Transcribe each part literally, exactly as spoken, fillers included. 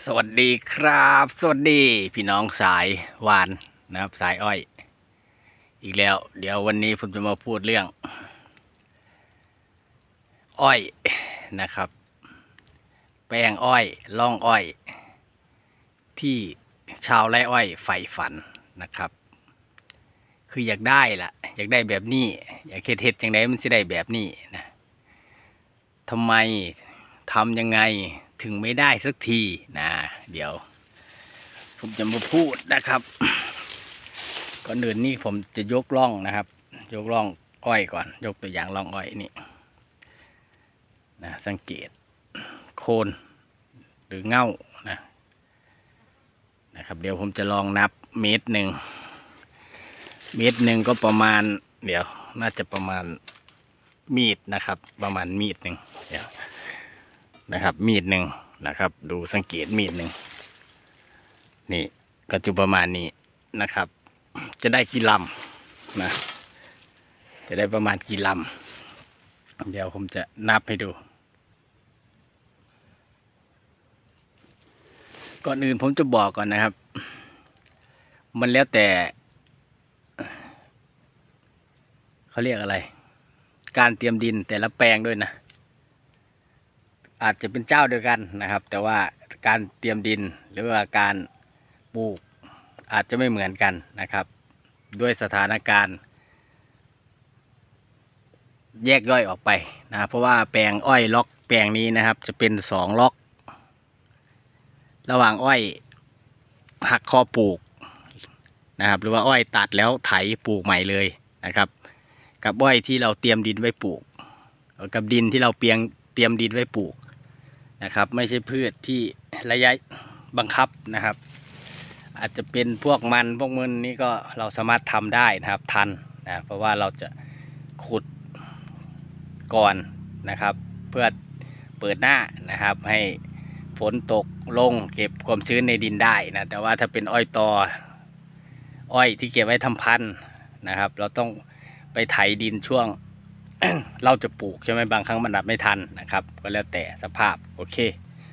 สวัสดีครับสวัสดีพี่น้องสายหวานนะครับสายอ้อยอีกแล้วเดี๋ยววันนี้ผมจะมาพูดเรื่องอ้อยนะครับแปลงอ้อยล่องอ้อยที่ชาวไร่อ้อยใฝ่ฝันนะครับคืออยากได้ล่ะอยากได้แบบนี้อยากเฮ็ดเฮ็ดอย่างไรมันจะได้แบบนี้นะทำไมทำยังไงถึงไม่ได้สักทีนะเดี๋ยวผมจะมาพูดนะครับก่อนอื่นนี่ผมจะยกล่องนะครับยกล่องอ้อยก่อนยกตัวอย่างล่องอ้อยนี่นะสังเกตโคนหรือเง่านะนะครับเดี๋ยวผมจะลองนับเมตรหนึ่งเมตรหนึ่งก็ประมาณเดี๋ยวน่าจะประมาณมีดนะครับประมาณมีดหนึ่งเดี๋ยวนะครับมีดหนึ่งนะครับดูสังเกตมีดหนึ่งนี่ก็จะประมาณนี้นะครับจะได้กี่ลำนะจะได้ประมาณกี่ลำเดี๋ยวผมจะนับให้ดูก่อนอื่นผมจะบอกก่อนนะครับมันแล้วแต่เขาเรียกอะไรการเตรียมดินแต่ละแปลงด้วยนะอาจจะเป็นเจ้าเดียวกันนะครับแต่ว่าการเตรียมดินหรือว่าการปลูกอาจจะไม่เหมือนกันนะครับด้วยสถานการณ์แยกย่อยออกไปนะเพราะว่าแปลงอ้อยล็อกแปลงนี้นะครับจะเป็นสองล็อกระหว่างอ้อยหักคอปลูกนะครับหรือว่าอ้อยตัดแล้วไถปลูกใหม่เลยนะครับกับอ้อยที่เราเตรียมดินไว้ปลูกกับดินที่เราเปียงเตรียมดินไว้ปลูกนะครับไม่ใช่พืชที่ระยะบังคับนะครับอาจจะเป็นพวกมันพวกมันนี่ก็เราสามารถทำได้นะครับทันนะเพราะว่าเราจะขุดก่อนนะครับเพื่อเปิดหน้านะครับให้ฝนตกลงเก็บความชื้นในดินได้นะแต่ว่าถ้าเป็นอ้อยตออ้อยที่เก็บไว้ทำพันธุ์นะครับเราต้องไปไถดินช่วง เราจะปลูกใช่ไหมบางครั้งมันดับไม่ทันนะครับก็แล้วแต่สภาพโอเค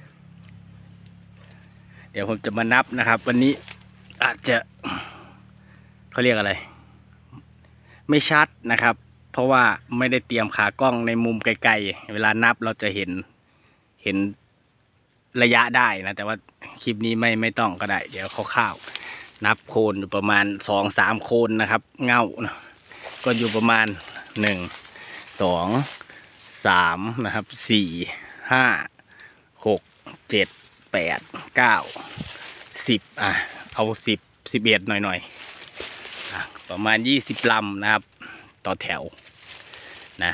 เดี๋ยวผมจะมานับนะครับวันนี้อาจจะเขาเรียกอะไรไม่ชัดนะครับเพราะว่าไม่ได้เตรียมขากล้องในมุมไกลๆเวลานับเราจะเห็นเห็นระยะได้นะแต่ว่าคลิปนี้ไม่ไม่ต้องก็ได้เดี๋ยวคร่าวๆนับโคนอยู่ประมาณสองสามโคนนะครับเงาก็อยู่ประมาณหนึ่งสองสามนะครับสี่ห้าหกเจ็ดแปดเก้าสิบอ่ะเอาสิบสิบเอ็ดหน่อยหน่อยอ่ะประมาณยี่สิบลำนะครับต่อแถวนะ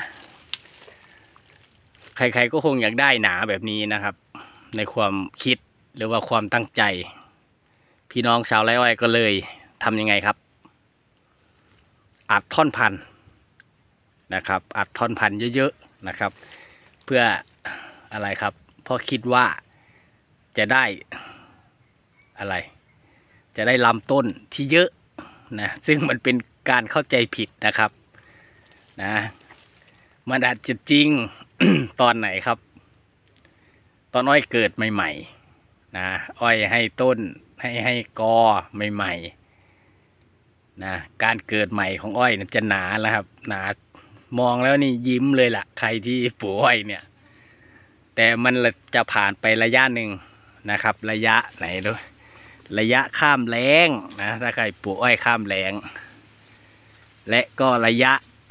ใครๆก็คงอยากได้หนาแบบนี้นะครับในความคิดหรือว่าความตั้งใจพี่น้องชาวไร่อ้อยก็เลยทำยังไงครับอัดท่อนพันธุ์นะครับอัดท่อนพันธุ์เยอะๆนะครับเพื่ออะไรครับเพราะคิดว่าจะได้อะไรจะได้ลำต้นที่เยอะนะซึ่งมันเป็นการเข้าใจผิดนะครับนะมันอาจจะจริง ตอนไหนครับตอนอ้อยเกิดใหม่ๆนะอ้อยให้ต้นให้ให้กอใหม่ๆนะการเกิดใหม่ของอ้อยจะหนาแล้วครับหนามองแล้วนี่ยิ้มเลยล่ะใครที่ปลูกอ้อยเนี่ยแต่มันจะผ่านไประยะหนึ่งนะครับระยะไหนด้วยระยะข้ามแล้งนะถ้าใครปลูกอ้อยข้ามแล้งและก็ระยะ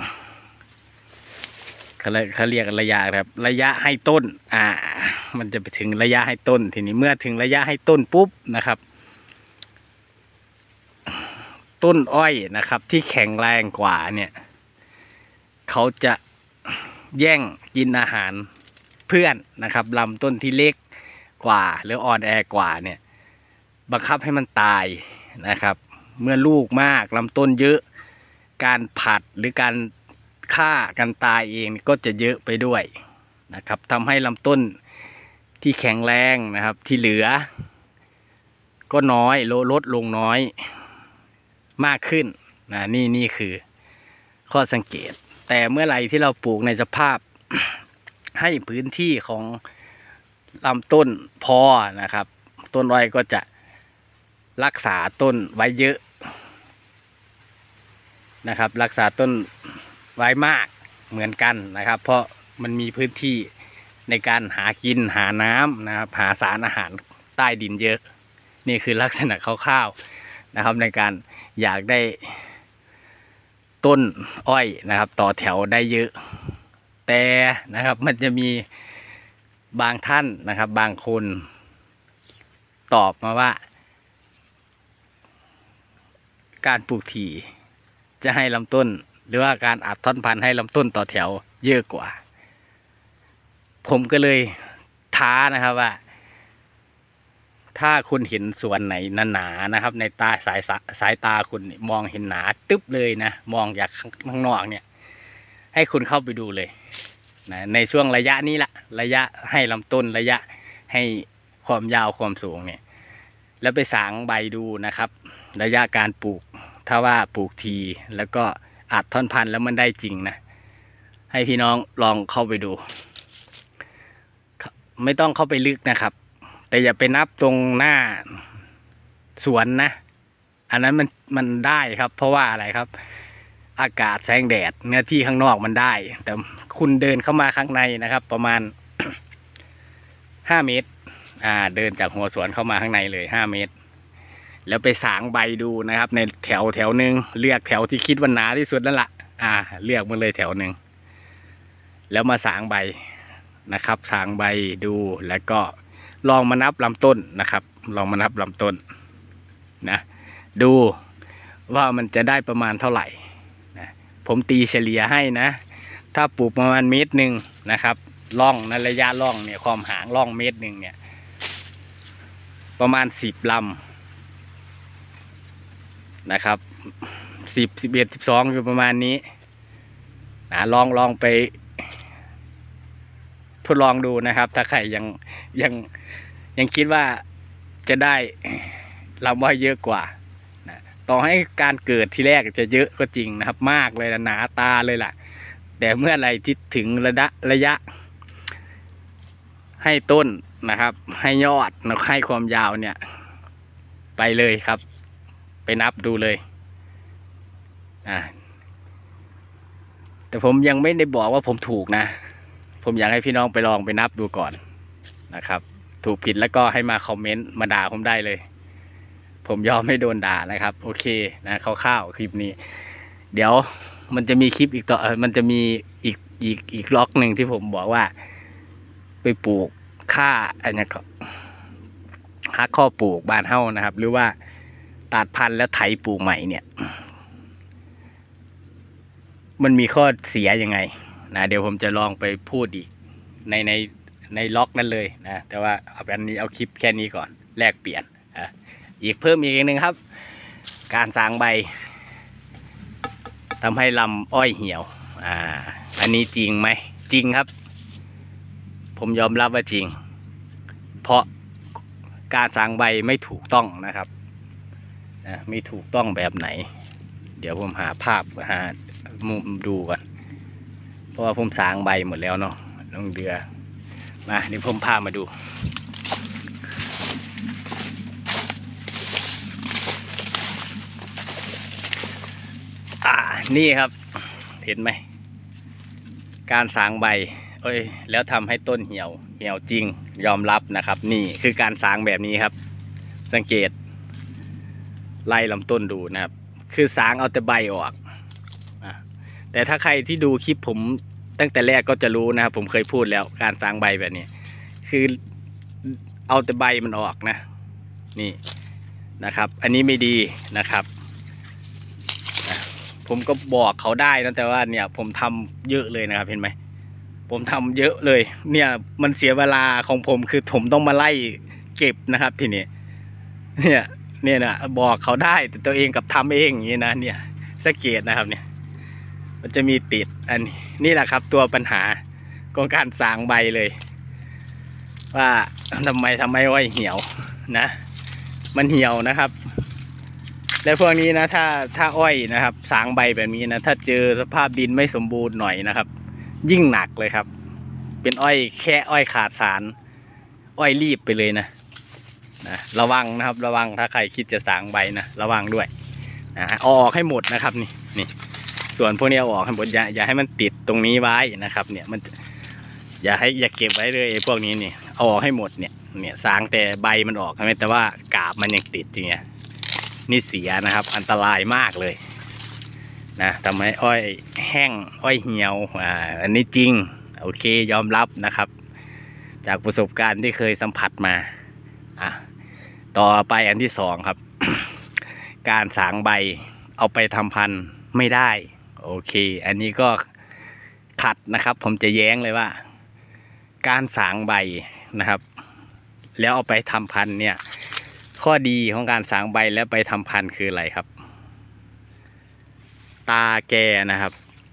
เขาเขาเรียกระยะครับระยะให้ต้นอ่ามันจะไปถึงระยะให้ต้นทีนี้เมื่อถึงระยะให้ต้นปุ๊บนะครับต้นอ้อยนะครับที่แข็งแรงกว่าเนี่ยเขาจะแย่งกินอาหารเพื่อนนะครับลำต้นที่เล็กกว่าหรืออ่อนแอกว่าเนี่ยบังคับให้มันตายนะครับเมื่อลูกมากลำต้นเยอะการผัดหรือการฆ่ากันตายเองก็จะเยอะไปด้วยนะครับทำให้ลำต้นที่แข็งแรงนะครับที่เหลือก็น้อยลดลงน้อยมากขึ้นนะนี่นี่คือข้อสังเกตแต่เมื่อไหร่ที่เราปลูกในสภาพ ให้พื้นที่ของลำต้นพอนะครับต้นอ้อยก็จะรักษาต้นไว้เยอะนะครับรักษาต้นไว้มากเหมือนกันนะครับเพราะมันมีพื้นที่ในการหากินหาน้ำนะครับหาสารอาหารใต้ดินเยอะนี่คือลักษณะคร่าวๆนะครับในการอยากได้ต้นอ้อยนะครับต่อแถวได้เยอะแต่นะครับมันจะมีบางท่านนะครับบางคนตอบมาว่าการปลูกถี่จะให้ลำต้นหรือว่าการอัดท่อนพันธุ์ให้ลำต้นต่อแถวเยอะกว่าผมก็เลยท้านะครับว่าถ้าคุณเห็นสวนไหนหนาๆนะครับในตาสายสายตาคุณมองเห็นหนาตึ๊บเลยนะมองจากข้างนอกเนี่ยให้คุณเข้าไปดูเลยนะในช่วงระยะนี้ละระยะให้ลำต้นระยะให้ความยาวความสูงเนี่ยแล้วไปสางใบดูนะครับระยะการปลูกถ้าว่าปลูกทีแล้วก็อัดท่อนพันธุ์แล้วมันได้จริงนะให้พี่น้องลองเข้าไปดูไม่ต้องเข้าไปลึกนะครับแต่อย่าไปนับตรงหน้าสวนนะอันนั้นมันมันได้ครับเพราะว่าอะไรครับอากาศแสงแดดเนื้อที่ข้างนอกมันได้แต่คุณเดินเข้ามาข้างในนะครับประมาณ ห้าเมตรอ่าเดินจากหัวสวนเข้ามาข้างในเลยห้าเมตรแล้วไปสางใบดูนะครับในแถวแถวหนึ่งเลือกแถวที่คิดว่าหนาที่สุดนั่นแหละอ่าเลือกมาเลยแถวหนึ่งแล้วมาสางใบนะครับสางใบดูแล้วก็ลองมานับลำต้นนะครับลองมานับลำต้นนะดูว่ามันจะได้ประมาณเท่าไหร่นะผมตีเฉลี่ยให้นะถ้าปลูกประมาณเมตรหนึ่งนะครับร่องในระยะร่องเนี่ยความห่างร่องเมตรหนึ่งเนี่ยประมาณสิบลำนะครับสิบสิบเอ็ดสิบสองอยู่ประมาณนี้นะลองลองไปทดลองดูนะครับถ้าใครยังยังยังคิดว่าจะได้ลำอ้อยเยอะกว่านะต่อให้การเกิดที่แรกจะเยอะก็จริงนะครับมากเลยนะหนาตาเลยล่ะแต่เมื่อไรที่ถึงระยะระยะให้ต้นนะครับให้ยอดแล้วให้ความยาวเนี่ยไปเลยครับไปนับดูเลยอ่าแต่ผมยังไม่ได้บอกว่าผมถูกนะผมอยากให้พี่น้องไปลองไปนับดูก่อนนะครับถูกผิดแล้วก็ให้มาคอมเมนต์มาด่าผมได้เลยผมยอมไม่โดนด่านะครับโอเคนะคร่าวๆคลิปนี้เดี๋ยวมันจะมีคลิปอีกต่อมันจะมีอีกอีกอีกล็อกหนึ่งที่ผมบอกว่าไปปลูกค่าอันนี้ก็หาข้อปลูกบ้านเฮ้านะครับหรือว่าตัดพันธุ์แล้วไถปลูกใหม่เนี่ยมันมีข้อเสียยังไงนะเดี๋ยวผมจะลองไปพูดอีกในในในล็อกนั้นเลยนะแต่ว่าเอาอันนี้เอาคลิปแค่นี้ก่อนแลกเปลี่ยนอ่ะอีกเพิ่มอีกหนึ่งครับการสางใบทำให้ลำอ้อยเหี่ยวอ่าอันนี้จริงไหมจริงครับผมยอมรับว่าจริงเพราะการสางใบไม่ถูกต้องนะครับนะไม่ถูกต้องแบบไหนเดี๋ยวผมหาภาพหามุมดูก่อนเพราะว่าผมสางใบหมดแล้วเนาะน้องเดือมาเดี๋ยวผมพามาดูอ่านี่ครับเห็นไหมการสางใบเอ้ยแล้วทำให้ต้นเหี่ยวเหี่ยวจริงยอมรับนะครับนี่คือการสางแบบนี้ครับสังเกตไล่ลำต้นดูนะครับคือสางเอาแต่ใบออกอ่ะแต่ถ้าใครที่ดูคลิปผมตั้งแต่แรกก็จะรู้นะครับผมเคยพูดแล้วการสางใบแบบนี้คือเอาแต่ใบมันออกนะนี่นะครับอันนี้ไม่ดีนะครับผมก็บอกเขาได้นะแต่ว่าเนี่ยผมทำเยอะเลยนะครับเห็นไหมผมทำเยอะเลยเนี่ยมันเสียเวลาของผมคือผมต้องมาไล่เก็บนะครับทีนี้เนี่ยเนี่ยนะบอกเขาได้แต่ตัวเองกับทำเองอย่างนี้นะเนี่ยสังเกตนะครับเนี่ยมันจะมีติดอันนี้นี่แหละครับตัวปัญหาของการสางใบเลยว่าทำไมทำไมอ้อยเหี่ยวนะมันเหี่ยวนะครับและพวกนี้นะถ้าถ้าอ้อยนะครับสางใบแบบนี้นะถ้าเจอสภาพดินไม่สมบูรณ์หน่อยนะครับยิ่งหนักเลยครับเป็นอ้อยแค่อ้อยขาดสารอ้อยรีบไปเลยนะนะระวังนะครับระวังถ้าใครคิดจะสางใบนะระวังด้วยนะเอาออกให้หมดนะครับนี่นี่ส่วนพวกนี้เอาออกให้หมดอย่าอย่าให้มันติดตรงนี้ไว้นะครับเนี่ยมันอย่าให้อย่าเก็บไว้เลยพวกนี้นี่เอาออกให้หมดเนี่ยเนี่ยสางแต่ใบมันออกใช่ไหมแต่ว่ากาบมันยังติดอย่างเงี้ยนี่เสียนะครับอันตรายมากเลยนะทำให้อ้อยแห้งอ้อยเหี่ยวอ่าอันนี้จริงโอเคยอมรับนะครับจากประสบการณ์ที่เคยสัมผัสมาอ่ะต่อไปอันที่สองครับ การสางใบเอาไปทำพันธุ์ไม่ได้โอเคอันนี้ก็ขัดนะครับผมจะแย้งเลยว่าการสางใบนะครับแล้วเอาไปทำพันธุ์เนี่ยข้อดีของการสางใบแล้วไปทำพันธุ์คืออะไรครับตาแกนะครับ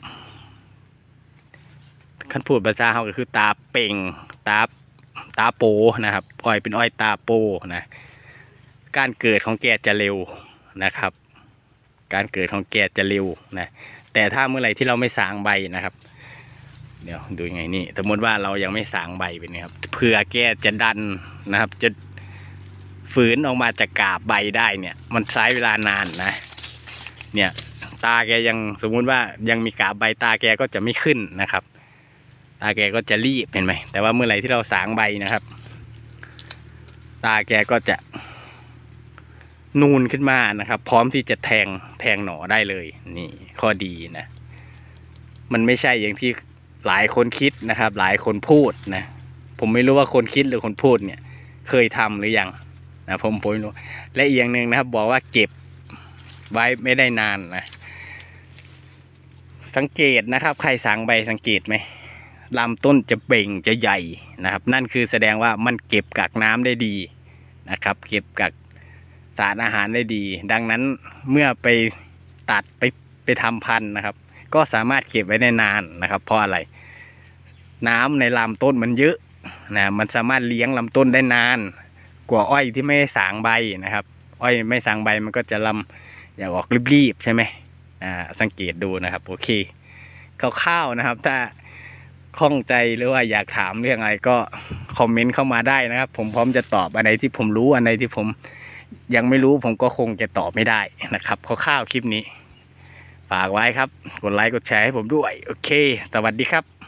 ขั้นพูดภาษาเขาก็คือตาเป่งตาตาโปนะครับอ้อยเป็นอ้อยตาโปนะการเกิดของแกจะเร็วนะครับการเกิดของแกจะเร็วนะแต่ถ้าเมื่อไหร่ที่เราไม่สางใบนะครับเดี๋ยวดูยังไงนี่สมมติว่าเรายังไม่สางใบเป็นนะครับเผื่อแกจะดันนะครับจะฝืนออกมาจากกาบใบได้เนี่ยมันใช้เวลานานนะเนี่ยตาแกยังสมมุติว่ายังมีกาบใบตาแกก็จะไม่ขึ้นนะครับตาแกก็จะรีบเห็นไหมแต่ว่าเมื่อไหร่ที่เราสางใบนะครับตาแกก็จะนูนขึ้นมานะครับพร้อมที่จะแทงแทงหน่อได้เลยนี่ข้อดีนะมันไม่ใช่อย่างที่หลายคนคิดนะครับหลายคนพูดนะผมไม่รู้ว่าคนคิดหรือคนพูดเนี่ยเคยทำหรือยังนะผมผมไม่รู้และอีกอย่างหนึ่งนะครับบอกว่าเก็บไว้ไม่ได้นานนะสังเกตนะครับใครสางใบสังเกตไหมลำต้นจะเบ่งจะใหญ่นะครับนั่นคือแสดงว่ามันเก็บกักน้ำได้ดีนะครับเก็บกักสารอาหารได้ดีดังนั้นเมื่อไปตัดไปไปทำพันธุ์นะครับก็สามารถเก็บไว้ได้นานนะครับเพราะอะไรน้ำในลำต้นมันเยอะนะมันสามารถเลี้ยงลำต้นได้นานกว่าอ้อยที่ไม่สางใบนะครับอ้อยไม่สางใบมันก็จะลำอยากออกรีบๆใช่ไหมอ่าสังเกตดูนะครับโอเคคร่าวๆนะครับถ้าข้องใจหรือว่าอยากถามเรื่องอะไรก็คอมเมนต์เข้ามาได้นะครับผมพร้อมจะตอบอันไหนที่ผมรู้อันไหนที่ผมยังไม่รู้ผมก็คงจะตอบไม่ได้นะครับคร่าวๆคลิปนี้ฝากไว้ครับกดไลค์กดแชร์ให้ผมด้วยโอเคสวัสดีครับ